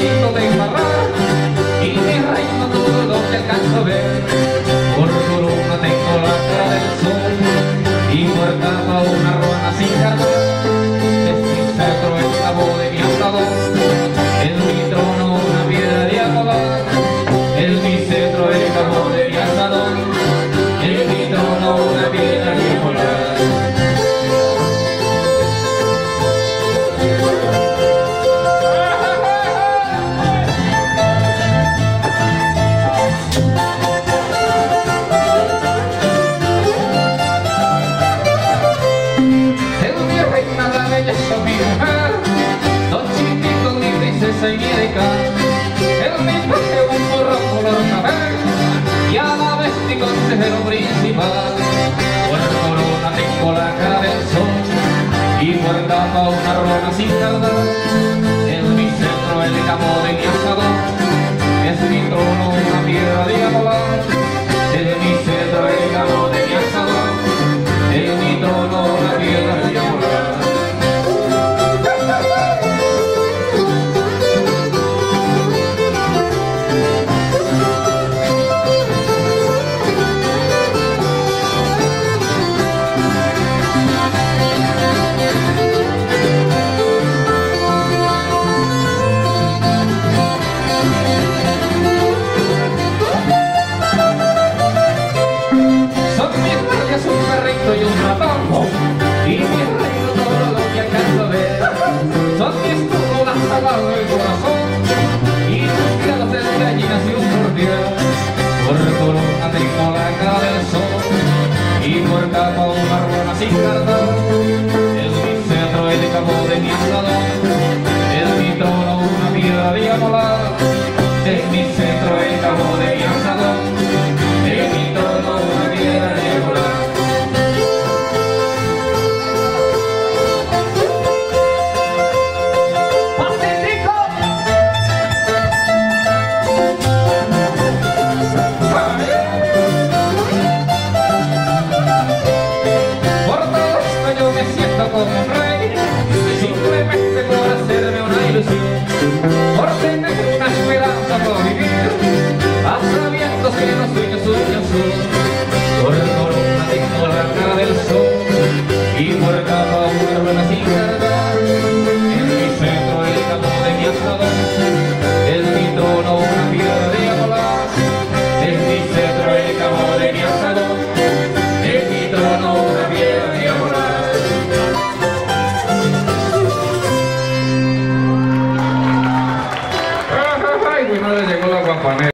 pedacito de barrar y mi reino todo lo que alcanzo a ver. Por columna tengo la cara del sol y por capa una ruana sin cargar. Es mi cetro el cabo de mi asador, es mi trono una piedra de amolar. Es mi cetro el cabo de mi asador, es mi trono una piedra de amolar. Esa mi mujer, dos chiquitos, mi princesa y mi deca. El mi traje un burro color café y a la vez mi consejero principal. Por corona tengo la cara del sol y por capa una ruana sin cardar. Es mi centro el cabo de mi asador, es mi trono una piedra de amolar. Es mi centro el cabo de mi asador, es mi trono una piedra de amolar. Soy un ratambo y mi reino todo lo que alcanzo a ver. Son mi escudo, la salada del corazón y tus criados de gallinas y un cordial. Por columna tengo la cara del sol y por capa una ruana sin cardar. Es mi cetro el cabo de mi asador, es mi trono una piedra de amolar. Es mi cetro el cabo de mi asador.